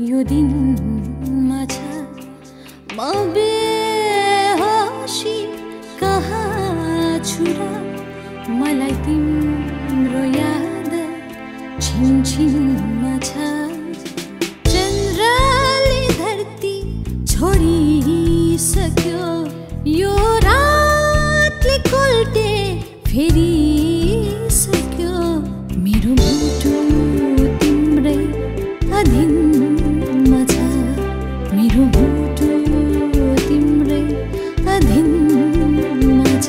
यो दिनमा छ म बेहोसी कहाँ छु र मलाई तिम्रो याद छिनछिनमा छ चन्द्रले धरती छोडिसक्यो यो रातले कोल्टे फेरिसक्यो मेरो मुटु तिम्रै अधीनमा छ मेरो मुटु तिम्रै अधीनमा छ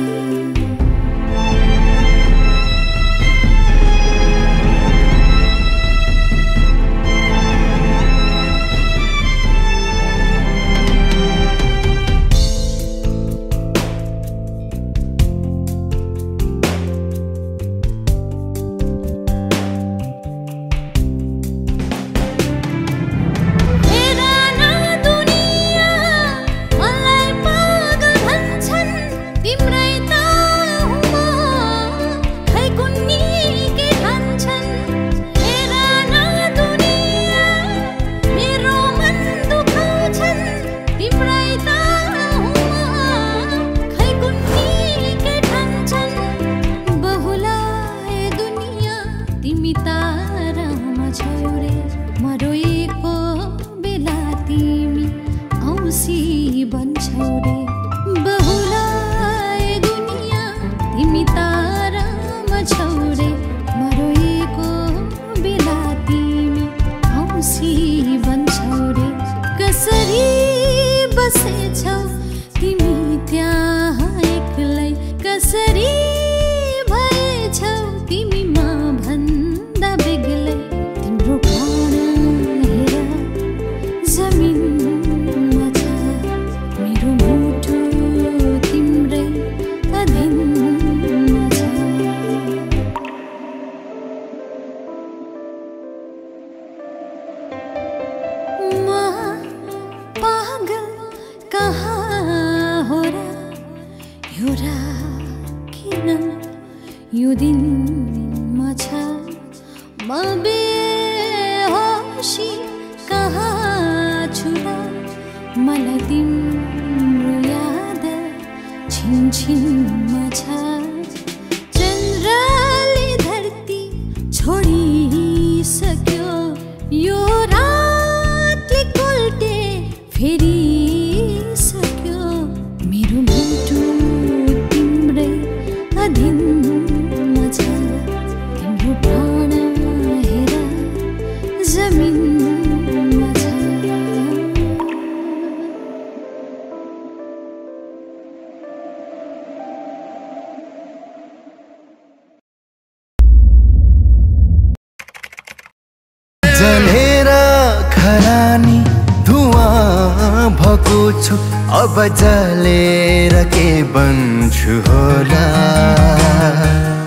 यो दिनमा छ म बेहोसी कहाँ छु र मलाई तिम्रो याद छिनछिनमा छ चन्द्रले धरती छोडिसक्यो यो रातले कोल्टे फेरिसक्यो मेरो मुटु तिम्रै अधीनमा छ तिम्रो प्राण हेर जमिनमा छ जलेर खरानी धुवाँ भएको छु अब जलेर के बन्छु होला